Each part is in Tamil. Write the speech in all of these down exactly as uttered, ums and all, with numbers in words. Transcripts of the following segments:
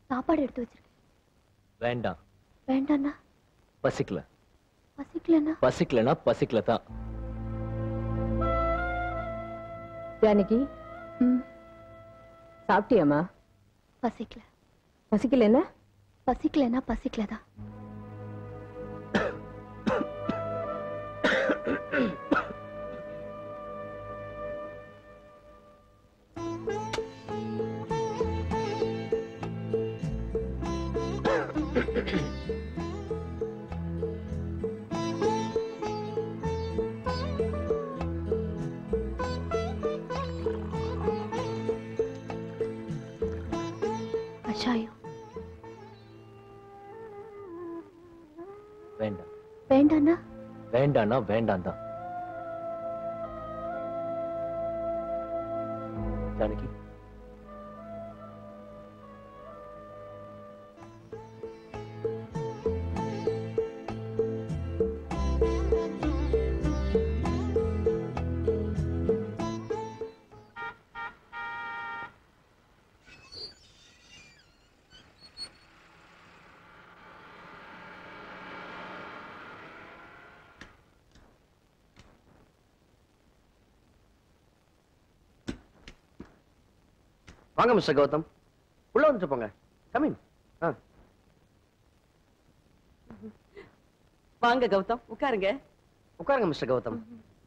சாப்பாடு எடுத்து வச்சிருக்கேன். வேண்டாம். வேண்டாண்ணா. பசிக்கல. பசிக்கலண்ணா. பசிக்கலனா பசிக்கல தான். ஜானகி, சாப்பிட்டியாமா? பசிக்கல. பசிக்கலன்னா? பசிக்கலன்னா பசிக்கலதான். கஷாயம் வேண்டாம். வேண்டாண்ணா. வேண்டானா வேண்டாம் தான். ஜானகி, வாங்க மிஸ்டர் கௌதம், உள்ள வந்துட்டு போங்க. Come in. வாங்க கௌதம், உட்காருங்க. உட்காருங்க மிஸ்டர் கௌதம்.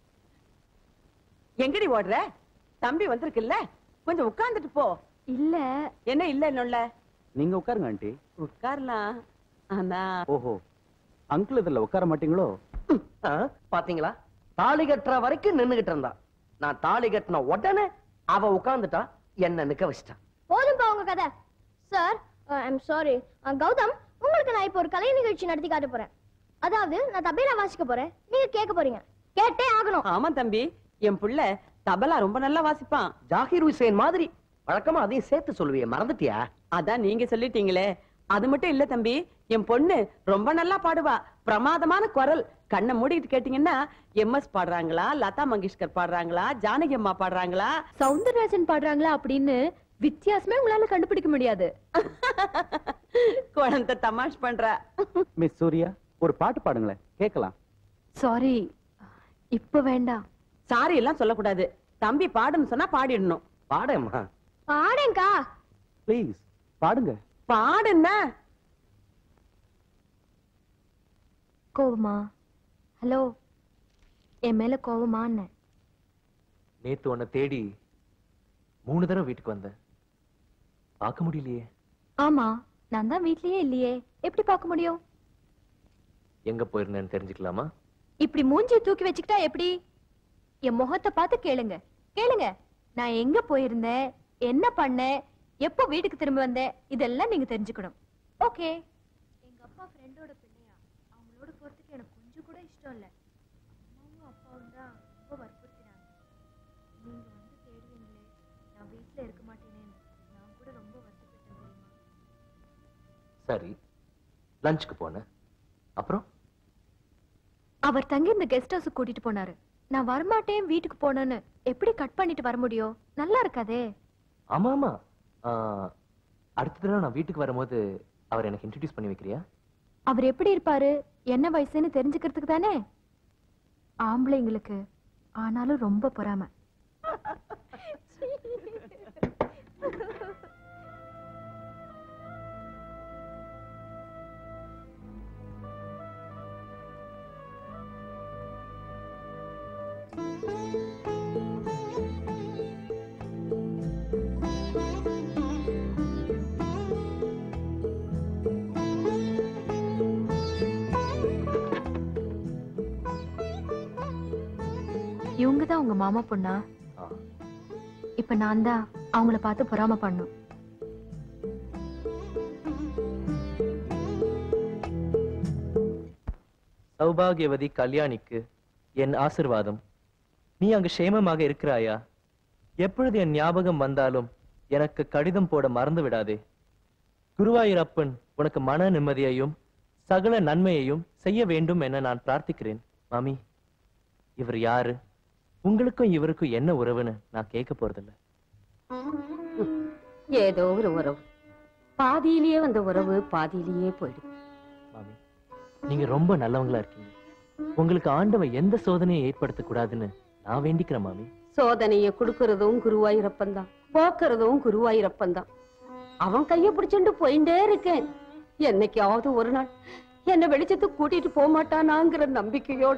எங்கடி ஓடுற? தம்பி வந்திருக்குல்ல, கொஞ்சம் உட்கார்ந்துட்டு போ. இல்ல. என்ன இல்ல என்னுள்ள? நீங்க உட்காருங்க ஆண்டி. உட்காரலாம். ஆனா ஓஹோ, அங்கிள் இதுல உட்கார மாட்டீங்களோ? பாத்தீங்களா, தாலி கட்டுற வரைக்கும் நின்னுகிட்டு இருந்தா, நான் தாலி கட்டின உடனே அவ உட்கார்ந்துட்டா, என்ன நிக்க வச்சிட்டா. போதும்பா உங்க கதை. Sir, I am sorry. Gautham, உங்களுக்கு நான் இப்போ ஒரு கலை நிகழ்ச்சி நடத்தி காட்ட போறேன். அதாவது நான் தபேலா வாசிக்க போறேன், நீங்க கேட்க போறீங்க. கேட்டே ஆகணும். ஆமா தம்பி, என் புள்ள தபலா ரொம்ப நல்லா வாசிப்பான். ஜாகிர் ஹுசேன் மாதிரி. வழக்கமா அதையும் சேர்த்து சொல்லுவியே, மறந்துட்டியா? அதான் நீங்க சொல்லிட்டீங்களே. அது மட்டும் இல்ல தம்பி, என் பொண்ணு ரொம்ப நல்லா பாடுவா. பிரமாதமான குரல். கண்ணை மூடிட்டு கேட்டீங்கன்னா எம் எஸ் பாடுறாங்களா, லதா மங்கேஷ்கர் பாடுறாங்களா, ஜானகி அம்மா பாடுறாங்களா, சவுந்தரராஜன் பாடுறாங்களா அப்படின்னு வித்தியாசமே உங்களால கண்டுபிடிக்க முடியாது. குழந்தை தமாஷ் பண்றா. மிஸ் சூர்யா, ஒரு பாட்டு பாடுங்களேன், கேட்கலாம். சாரி, இப்ப வேண்டாம். சாரி எல்லாம் சொல்லக்கூடாது. தம்பி பாடுன்னு சொன்னா பாடிடணும். பாடேம்மா. பாடேங்கா. ப்ளீஸ் பாடுங்க. பாடுன்னா கோவமா? ஹலோ, என் மேல கோவமா? நேத்து உன்னை தேடி மூணு தடவை வீட்டுக்கு வந்தேன். பார்க்க முடியலையே. ஆமா, நான் தான் வீட்லயே இல்லையே, எப்படி பார்க்க முடியும்? எங்க போயிருந்தேன்னு தெரிஞ்சுக்கலாமா? இப்படி மூஞ்சி தூக்கி வச்சுக்கிட்டா எப்படி? என் முகத்தை பார்த்து கேளுங்க. கேளுங்க, நான் எங்க போயிருந்தேன், என்ன பண்ணேன், எப்போ வீட்டுக்கு திரும்ப வந்தேன், இதெல்லாம் நீங்க தெரிஞ்சுக்கணும். ஓகே. எங்க அப்பா ஃப்ரெண்டோட பிள்ளையா, அவங்களோட போறதுக்கு எனக்கு கொஞ்சம் கூட இஷ்டம் இல்ல. அம்மாவும் அப்பாவும் தான் ரொம்ப வற்புறுத்தினாங்க. நீங்க வந்து தேடுவீங்களே, நான் வீட்டுல இருக்க மாட்டேனேன்னு நான் கூட ரொம்ப வருத்தப்பட்டேன் தெரியுமா? சரி, லஞ்சுக்கு போனேன். அப்புறம் அவர் தங்கி இந்த கெஸ்ட் ஹவுஸ் கூட்டிட்டு போனாரு. நான் வரமாட்டேன் வீட்டுக்கு போனேன்னு எப்படி கட் பண்ணிட்டு வர முடியும்? நல்லா இருக்காதே. ஆமா ஆமா, அடுத்த தடவை நான் வீட்டுக்கு வரும்போது அவர் எனக்கு இன்ட்ரோடியூஸ் பண்ணி வைக்கிறியா? அவர் எப்படி இருப்பாரு, என்ன வயசுன்னு தெரிஞ்சுக்கிறதுக்கு தானே. ஆம்பளைங்களுக்கு ஆனாலும் ரொம்ப பொறாம. இவங்க தான் உங்க மாமா பொண்ணா? இப்ப நான் தான் அவங்கள பார்த்து பொறாம பண்ணும். சௌபாகியவதி கல்யாணிக்கு என் ஆசிர்வாதம். நீ அங்கு சேமமாக இருக்கிறாயா? எப்பொழுது என் ஞாபகம் வந்தாலும் எனக்கு கடிதம் போட மறந்து விடாதே. குருவாயூரப்பன் உனக்கு மன நிம்மதியையும் சகல நன்மையையும் செய்ய வேண்டும் என நான் பிரார்த்திக்கிறேன். மாமி, இவர் யாரு, உங்களுக்கும் இவருக்கும் என்ன உறவுன்னு நான் கேட்க போறதில்லை. ஏதோ ஒரு உறவு. பாதியிலேயே வந்த உறவு பாதியிலேயே போயிடும். மாமி, நீங்க ரொம்ப நல்லவங்களா இருக்கீங்க. உங்களுக்கு ஆண்டவன் எந்த சோதனையை ஏற்படுத்த கூடாதுன்னு நான் வேண்டிக்கிறேன் மாமி. சோதனைய குடுக்கறதும் குருவாயூரப்பன் தான், போக்குறதும் குருவாயூரப்பன் தான். அவன் கைய பிடிச்சுட்டு போயிட்டே இருக்கேன். என்னைக்காவது ஒரு நாள் என்ன வெளிச்சத்துக்கு கூட்டிட்டு போக மாட்டானாங்கிற நம்பிக்கையோட.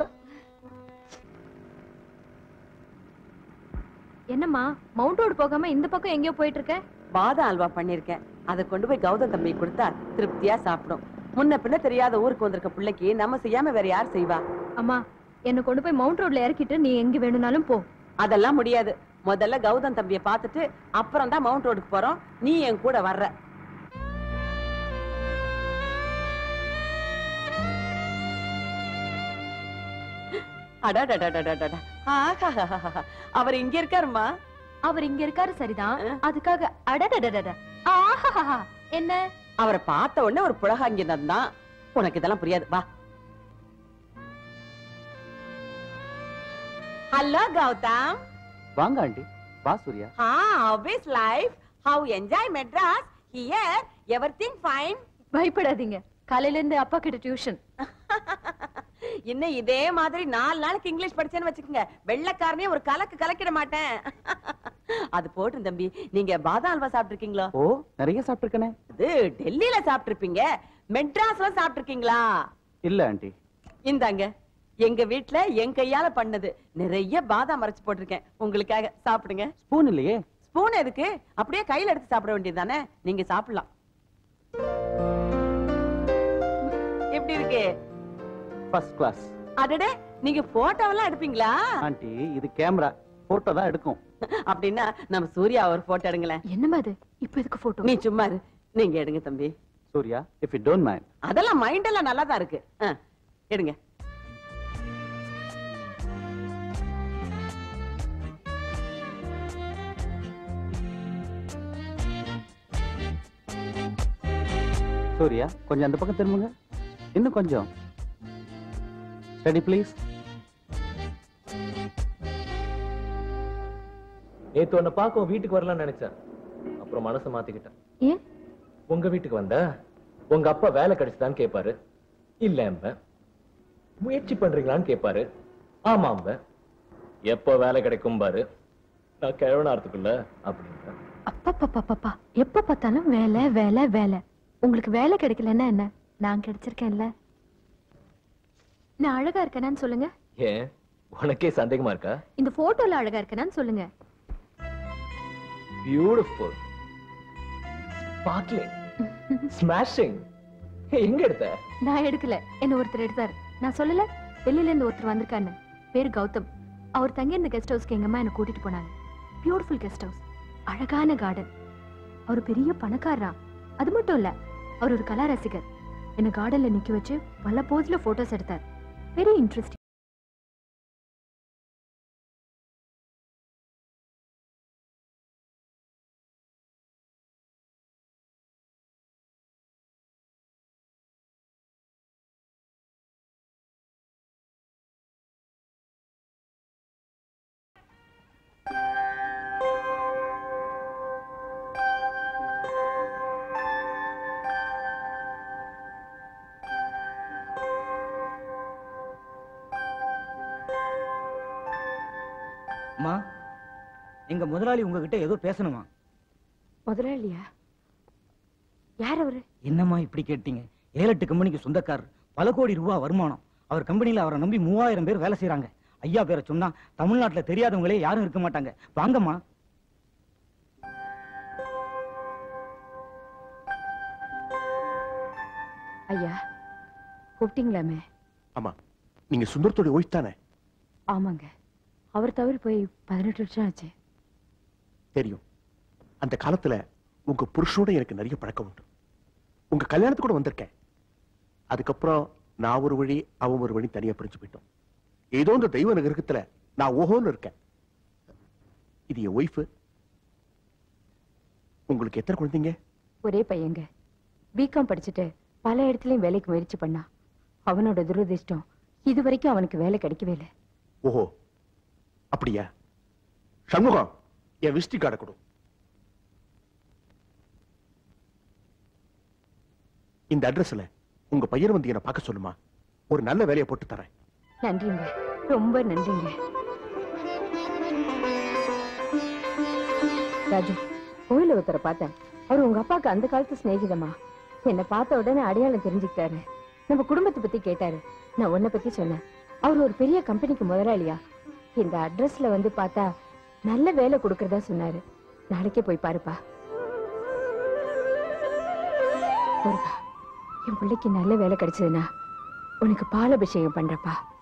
என்னம்மா மவுண்ட் ரோடு போகாம இந்த பக்கம் எங்கேயோ போயிட்டு இருக்க? பாதாம் அல்வா பண்ணிருக்கேன். அதை கொண்டு போய் கௌதம் தம்பி கொடுத்தா திருப்தியா சாப்பிடும். முன்ன பின்ன தெரியாத ஊருக்கு வந்திருக்க பிள்ளைக்கு நம்ம செய்யாம வேற யார் செய்வா? அம்மா, என்ன கொண்டு போய் மவுண்ட் ரோட்ல இறக்கிட்டு நீ எங்க வேணும்னாலும் போ. அதெல்லாம் முடியாது. முதல்ல கௌதம் தம்பிய பார்த்துட்டு அப்புறம் தான் மவுண்ட் ரோடுக்கு போறோம். நீ என் கூட வர்ற. அடடடடடடட. ஆஹாஹாஹா. அவர் இங்க இருக்காருமா. அவர் இங்க இருக்காரு சரிதான், அதுக்காக அடடடடட ஆஹாஹா என்ன? அவரை பார்த்த உடனே ஒரு புலகாங்கியம் தான். உனக்கு இதெல்லாம் புரியாது. வா. ஹலோ கௌதம். வாங்க ஆண்டி. வா சூர்யா. ஆ, obvious life. How enjoy Madras? Here everything fine. பயப்படாதீங்க, காலையில இருந்து அப்பா கிட்ட டியூஷன். இன்னும் இதே மாதிரி நாலு நாளைக்கு இங்கிலீஷ் படிச்சேன்னு வச்சுக்கோங்க, வெள்ளைக்காரனே ஒரு கலக்கு கலக்கிட மாட்டேன். அது போட்டு தம்பி, நீங்க பாதாம் அல்வா சாப்பிட்டுருக்கீங்களா? ஓ, நிறைய சாப்பிட்டுருக்கனே. இது டெல்லியில சாப்பிட்டுருப்பீங்க, மெட்ராஸ்ல சாப்பிட்டுருக்கீங்களா? இல்ல ஆண்டி. இந்தாங்க, எங்க வீட்டுல என் கையால பண்ணது. நிறைய பாதாம் அரைச்சு போட்டிருக்கேன் உங்களுக்காக. சாப்பிடுங்க. ஸ்பூன் இல்லையே. ஸ்பூன் எதுக்கு? அப்படியே கையில எடுத்து சாப்பிட வேண்டியதுதானே. நீங்க சாப்பிடலாம். எப்படி இருக்கு? First class. அடடே, நீங்க போட்டோவெல்லாம் எடுப்பீங்களா? ஆண்டி, இது கேமரா, போட்டோ தான் எடுக்கும். அப்படின்னா நம்ம சூர்யா ஒரு போட்டோ எடுங்களேன். என்னமா அது இப்ப எதுக்கு போட்டோ? நீ சும்மா இரு. நீங்க எடுங்க தம்பி. Surya, if you don't mind. அதெல்லாம் மைண்ட் எல்லாம் நல்லா தான் இருக்கு. ஆ, எடுங்க. சூர்யா, கொஞ்சம் அந்த பக்கம் திரும்புங்க. இன்னும் கொஞ்சம். Steady please. நேத்து உன்னை பார்க்க வீட்டுக்கு வரலாம்னு நினைச்சேன். அப்புறம் மனசை மாத்திக்கிட்டேன். ஏன்? உங்க வீட்டுக்கு வந்தா உங்க அப்பா வேலை கிடைச்சுதான்னு கேட்பாரு. இல்ல, முயற்சி பண்றீங்களான்னு கேட்பாரு. ஆமாம்ப. எப்ப வேலை கிடைக்கும் பாரு, நான் கிழவனார்த்துக்குள்ள அப்படின்னு. அப்பா, எப்ப பார்த்தாலும் வேலை வேலை வேலை. உங்களுக்கு வேலை கிடைக்கலன்னா என்ன? நான் கிடைச்சிருக்கேன்ல. நான் அழகா இருக்கேனான்னு சொல்லுங்க. ஏன், உனக்கே சந்தேகமா இருக்கா? இந்த போட்டோல அழகா இருக்கேனான்னு சொல்லுங்க. Beautiful, sparkling, smashing. எங்க எடுத்த? நான் எடுக்கல, என்ன ஒருத்தர் எடுத்தாரு. நான் சொல்லல, வெளியில இருந்து ஒருத்தர் வந்திருக்கான்னு. பேரு கௌதம். அவர் தங்கி இருந்த கெஸ்ட் ஹவுஸ்க்கு எங்க அம்மா என்ன கூட்டிட்டு போனாங்க. பியூட்டிஃபுல் கெஸ்ட் ஹவுஸ், அழகான கார்டன். அவர் பெரிய பணக்காரரா. அது மட்டும் இல்ல, அவர் ஒரு கலா ரசிகர். என்ன கார்டன்ல நிக்க வச்சு பல போஸ்ல போட்டோஸ் எடுத்தார். Very interesting. அம்மா, எங்க முதலாளி உங்ககிட்ட ஏதோ பேசணுமா? முதலாளியா? யார் அவரு? என்னம்மா இப்படி கேட்டீங்க? ஏழு எட்டு கம்பெனிக்கு சொந்தக்காரர், பல கோடி ரூபாய் வருமானம். அவர் கம்பெனில அவரை நம்பி மூவாயிரம் பேர் வேலை செய்யறாங்க. ஐயா பேரை சொன்னா தமிழ்நாட்டுல தெரியாதவங்களே யாரும் இருக்க மாட்டாங்க. வாங்கம்மா. ஐயா கூப்பிட்டீங்களாமே? ஆமா, நீங்க சுந்தரத்தோட ஒய்ஃப் தானே? ஆமாங்க. அவர் தவறு போய் பதினெட்டு வருஷம் ஆச்சு. தெரியும். அந்த காலத்துல உங்க புருஷனோட எனக்கு நிறைய பழக்கம் உண்டு. உங்க கல்யாணத்துக்கு கூட வந்திருக்கேன். அதுக்கப்புறம் நான் ஒரு வழி, அவன் ஒரு வழி தனியா பிரிஞ்சு போயிட்டோம். ஏதோ இந்த தெய்வ நகரத்துல நான் ஓஹோன்னு இருக்கேன். இது என் ஒய்ஃப். உங்களுக்கு எத்தனை குழந்தைங்க? ஒரே பையங்க. பிகாம் படிச்சுட்டு பல இடத்துலயும் வேலைக்கு முயற்சி பண்ணா. அவனோட துரதிர்ஷ்டம் இது வரைக்கும் அவனுக்கு வேலை கிடைக்கவே இல்லை. ஓஹோ, அப்படியா? சண்முகம், என் விசிட்டி கார்டை கொடு. இந்த அட்ரஸ்ல உங்க பையன் வந்து என்ன பார்க்க சொல்லுமா. ஒரு நல்ல வேலையை போட்டு தரேன். நன்றிங்க, ரொம்ப நன்றிங்க. ராஜு, கோயில ஒருத்தரை பார்த்தேன். அவர் உங்க அப்பாவுக்கு அந்த காலத்து சிநேகிதமா. என்னை பார்த்த உடனே அடையாளம் தெரிஞ்சுக்கிட்டாரு. நம்ம குடும்பத்தை பத்தி கேட்டாரு. நான் உன்னை பத்தி சொன்னேன். அவர் ஒரு பெரிய கம்பெனிக்கு முதலாளியா. இந்த அட்ரஸ்ல வந்து பார்த்தா நல்ல வேலை கொடுக்கறதா சொன்னாரு. நாளைக்கே போய் பாருப்பா. என் பிள்ளைக்கு நல்ல வேலை கிடைச்சதுன்னா உனக்கு பால் அபிஷேகம் பண்றப்பா.